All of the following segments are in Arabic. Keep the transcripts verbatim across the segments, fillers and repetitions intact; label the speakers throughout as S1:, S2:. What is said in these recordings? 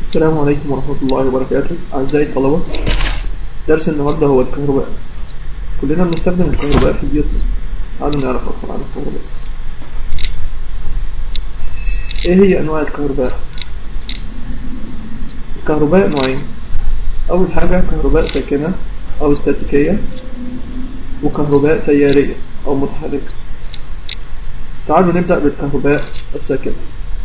S1: السلام عليكم ورحمة الله وبركاته. أعزائي الطلبة، درس النهاردة هو الكهرباء. كلنا بنستخدم الكهرباء في بيوتنا. تعالوا نعرف أكثر عن الكهرباء. إيه هي أنواع الكهرباء؟ الكهرباء نوعين. أول حاجة كهرباء ساكنة أو استاتيكية، وكهرباء تيارية أو متحركة. تعالوا نبدأ بالكهرباء الساكنة.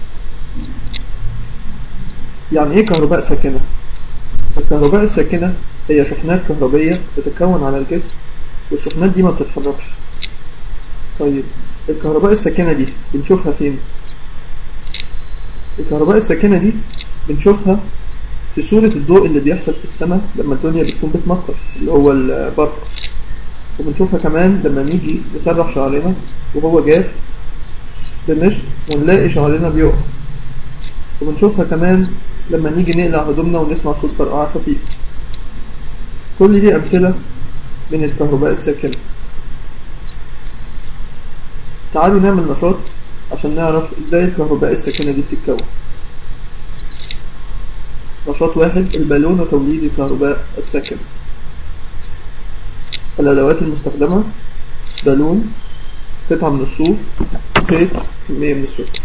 S1: يعني إيه كهرباء ساكنة؟ الكهرباء الساكنة هي شحنات كهربية تتكون على الجسم، والشحنات دي ما بتتحركش. طيب الكهرباء الساكنة دي بنشوفها فين؟ الكهرباء الساكنة دي بنشوفها في صورة الضوء اللي بيحصل في السماء لما الدنيا بتكون بتمطر، اللي هو البرق. وبنشوفها كمان لما نيجي نسرح شعرنا وهو جاف بمشط ونلاقي شعرنا بيقع. وبنشوفها كمان لما نيجي نقلع هدومنا ونسمع صوت فرقعة خفيف. كل دي أمثلة من الكهرباء الساكنة. تعالوا نعمل نشاط عشان نعرف ازاي الكهرباء الساكنة دي بتتكون. نشاط واحد: البالون وتوليد الكهرباء الساكنة. الأدوات المستخدمة: بالون، قطعة من الصوف، خيط، كمية من السكر.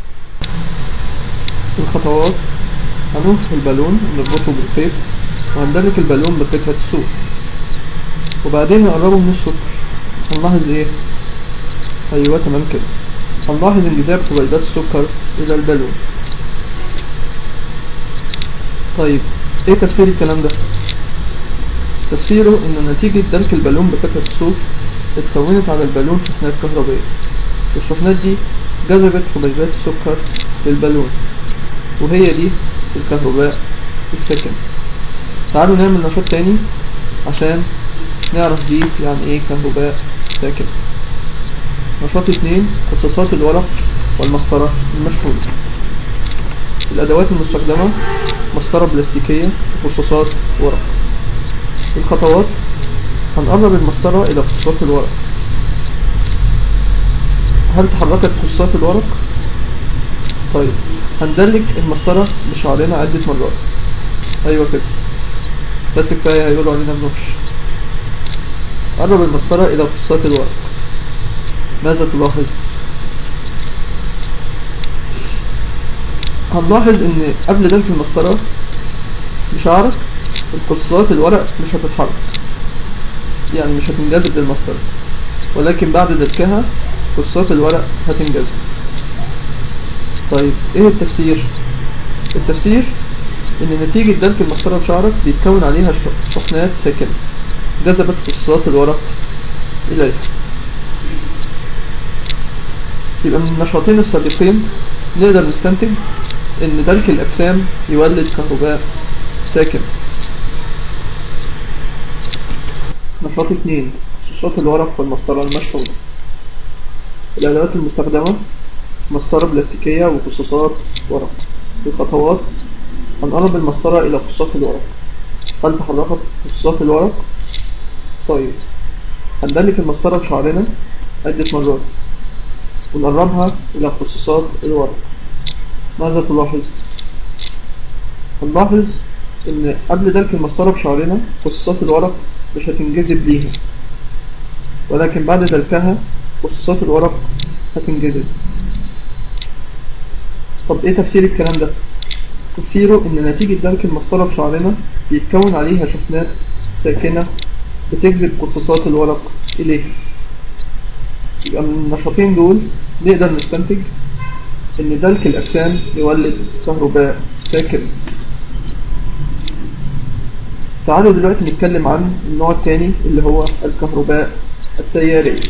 S1: الخطوات: هننفخ البالون ونربطه بالخيط، وهندلك البالون بقطعة الصوف، وبعدين نقربه من السكر. هنلاحظ ايه؟ ايوه تمام كده، هنلاحظ انجذاب حبيبات السكر الى البالون. طيب ايه تفسير الكلام ده؟ تفسيره ان نتيجة دلك البالون بقطعة الصوف اتكونت على البالون شحنات كهربية، والشحنات دي جذبت حبيبات السكر للبالون، وهي دي الكهرباء الساكنة. تعالوا نعمل نشاط تاني عشان نعرف دي يعني ايه كهرباء ساكنة. نشاط اتنين: قصاصات الورق والمسطرة المشحونة. الأدوات المستخدمة: مسطرة بلاستيكية وقصاصات ورق. الخطوات: هنقرب المسطرة إلى قصاصات الورق. هل تحركت قصاصات الورق؟ طيب هندلك المسطرة بشعرنا عدة مرات. أيوة كده، بس كفاية، هيقولوا علينا بنوش. قرب المسطرة إلى قصاصات الورق. ماذا تلاحظ؟ هنلاحظ إن قبل دلك المسطرة بشعرك القصاصات الورق مش هتتحرك، يعني مش هتنجذب للمسطرة، ولكن بعد دلكها قصاصات الورق هتنجذب. طيب ايه التفسير؟ التفسير ان نتيجة دلك المسطرة بشعرك بيتكون عليها شحنات ساكنة جذبت قصاصات الورق اليها. يبقى من النشاطين السابقين نقدر نستنتج ان دلك الاجسام يولد كهرباء ساكنة. نشاط اتنين: قصاصات الورق والمسطرة المشحونة. الأدوات المستخدمة: مسطرة بلاستيكية وقصاصات ورق. الخطوات: هنقرب المسطرة إلى قصاصات الورق. هل تحركت قصاصات الورق؟ طيب هندلك المسطرة بشعرنا عدة مرات ونقربها إلى قصاصات الورق. ماذا تلاحظ؟ هنلاحظ إن قبل دلك المسطرة بشعرنا قصاصات الورق مش هتنجذب ليها، ولكن بعد دلكها قصاصات الورق هتنجذب. طب ايه تفسير الكلام ده؟ تفسيره ان نتيجة دلك المسطرة بشعرنا بيتكون عليها شحنات ساكنة بتجذب قصاصات الورق اليها. يبقى من النشاطين دول نقدر نستنتج ان دلك الاجسام يولد كهرباء ساكنة. تعالوا دلوقتي نتكلم عن النوع الثاني اللي هو الكهرباء التيارية.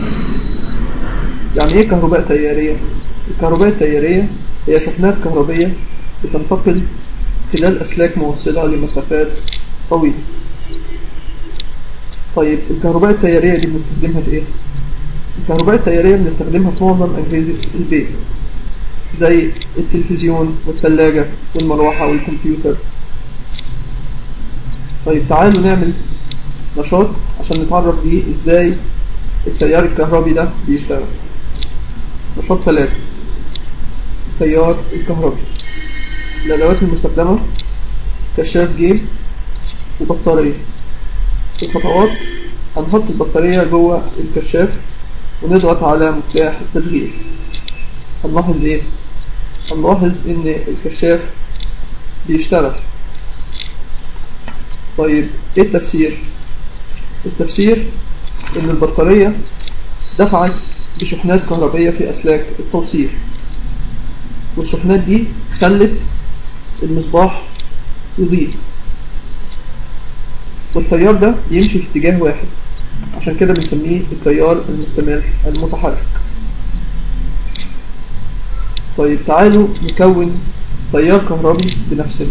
S1: يعني ايه كهرباء تيارية؟ الكهرباء التيارية هي شحنات كهربية بتنتقل خلال أسلاك موصلة لمسافات طويلة. طيب الكهرباء التيارية دي بنستخدمها في ايه؟ الكهرباء التيارية بنستخدمها في معظم أجهزة البيت، زي التلفزيون والثلاجة والمروحة والكمبيوتر. طيب تعالوا نعمل نشاط عشان نتعرف بيه ازاي التيار الكهربي ده بيشتغل. نشاط ثلاثة: التيار الكهربي. الأدوات المستخدمة: كشاف جيم وبطارية. الخطوات: هنحط البطارية جوه الكشاف ونضغط على مفتاح التشغيل. هنلاحظ ايه؟ هنلاحظ ان الكشاف بيشتغل. طيب ايه التفسير؟ التفسير ان البطارية دفعت بشحنات كهربية في أسلاك التوصيل، والشحنات دي خلت المصباح يضيء، والتيار ده بيمشي في اتجاه واحد، عشان كده بنسميه التيار المستمر المتحرك. طيب تعالوا نكون تيار كهربي بنفسنا.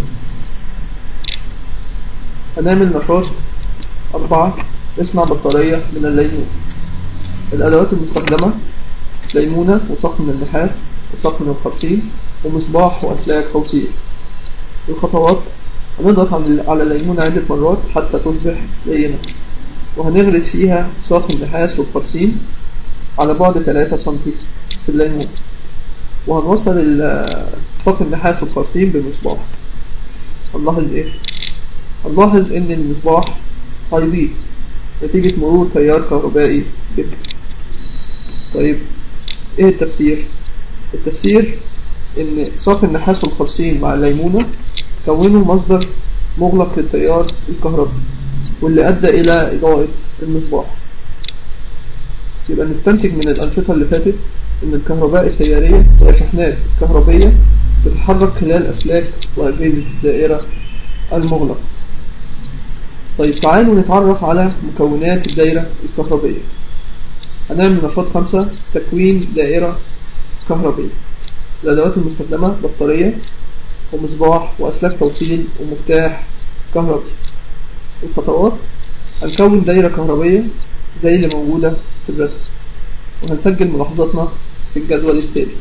S1: هنعمل نشاط أربعة نصنع بطارية من الليمون. الأدوات المستخدمة: ليمونة وساق من النحاس وساق من الخرسيم ومصباح وأسلاك توصيل. الخطوات: هنضغط على الليمونة عدة مرات حتى تصبح لينة، وهنغرس فيها ساق النحاس والخرسيم على بعد ثلاثة سنتي في الليمون، وهنوصل ساق النحاس والخرسيم بمصباح. هنلاحظ ايه؟ هنلاحظ ان المصباح هيضيء نتيجة مرور تيار كهربائي بكر. طيب ايه التفسير؟ التفسير ان ساق النحاس والخرسيم مع الليمونة كونوا مصدر مغلق للتيار الكهربي، واللي ادى الى اضاءة المصباح. يبقى نستنتج من الانشطة اللي فاتت ان الكهرباء التيارية هي شحنات كهربية تتحرك خلال اسلاك واجهزة الدائرة المغلقة. طيب تعالوا نتعرف على مكونات الدائرة الكهربية. هنعمل نشاط خمسة: تكوين دائرة كهربية. الأدوات المستخدمة: بطارية ومصباح وأسلاك توصيل ومفتاح كهربي. الخطوات: هنكون دائرة كهربية زي اللي موجودة في الرسم، وهنسجل ملاحظاتنا في الجدول التالي.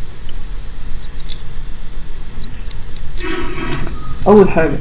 S1: أول حاجة،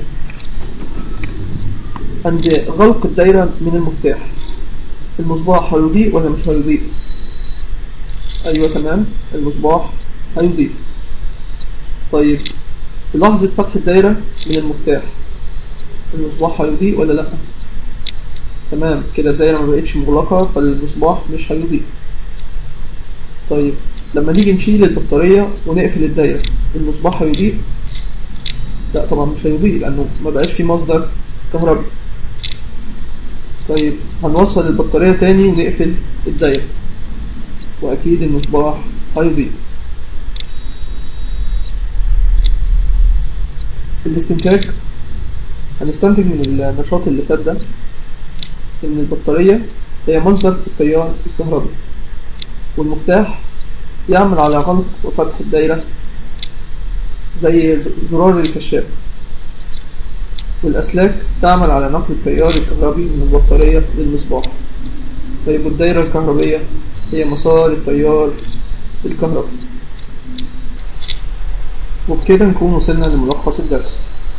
S1: عند غلق الدائرة من المفتاح المصباح هيضيء ولا مش هيضيء؟ أيوة تمام، المصباح هيضيء. طيب في لحظة فتح الدائرة من المفتاح المصباح هيضيء ولا لأ؟ تمام، كده الدائرة ما بقتش مغلقة فالمصباح مش هيضيء. طيب لما نيجي نشيل البطارية ونقفل الدائرة المصباح هيضيء؟ لا طبعا مش هيضيء، لأنه ما بقاش في مصدر كهربي. طيب هنوصل البطارية تاني ونقفل الدائرة، وأكيد المصباح هيضيء. الاستنتاج: هنستنتج من النشاط اللي فات ده إن البطارية هي مصدر التيار الكهربي، والمفتاح يعمل على غلق وفتح الدائرة زي زرار الكشاف، والأسلاك تعمل على نقل التيار الكهربي من البطارية للمصباح. طيب الدائرة الكهربية هي مسار التيار الكهربي. وبكده نكون وصلنا لملخص الدرس.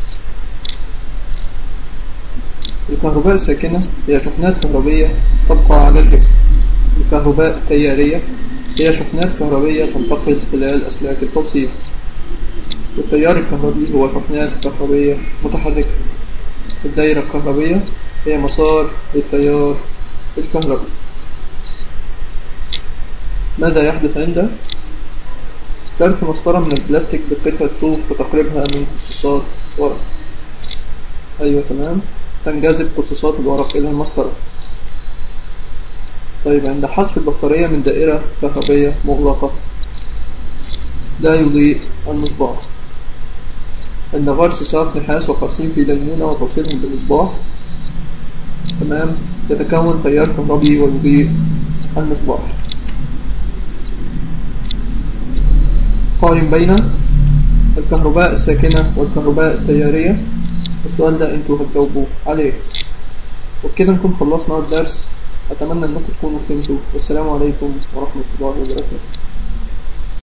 S1: الكهرباء الساكنة هي شحنات كهربية تبقى على الجسم. الكهرباء التيارية هي شحنات كهربية تنتقل خلال أسلاك التوصيل. والتيار الكهربي هو شحنات كهربية متحركة. الدائرة الكهربية هي مسار للتيار الكهربي. ماذا يحدث عند ترك مسطرة من البلاستيك بقطعة صوف وتقريبها من قصاصات ورق؟ أيوة تمام، تنجذب قصاصات الورق إلى المسطرة. طيب عند حذف البطارية من دائرة كهربية مغلقة لا يضيء المصباح. عند غرس ساق نحاس وخرسيم في ليمونة وتوصيلهم بالمصباح تمام يتكون تيار كهربي ويضيء المصباح. قارن بين الكهرباء الساكنة والكهرباء التيارية. السؤال ده انتوا هتجاوبوا عليه. وبكده نكون خلصنا الدرس. أتمنى أنكم تكونوا فهمتوا، والسلام عليكم ورحمة الله وبركاته.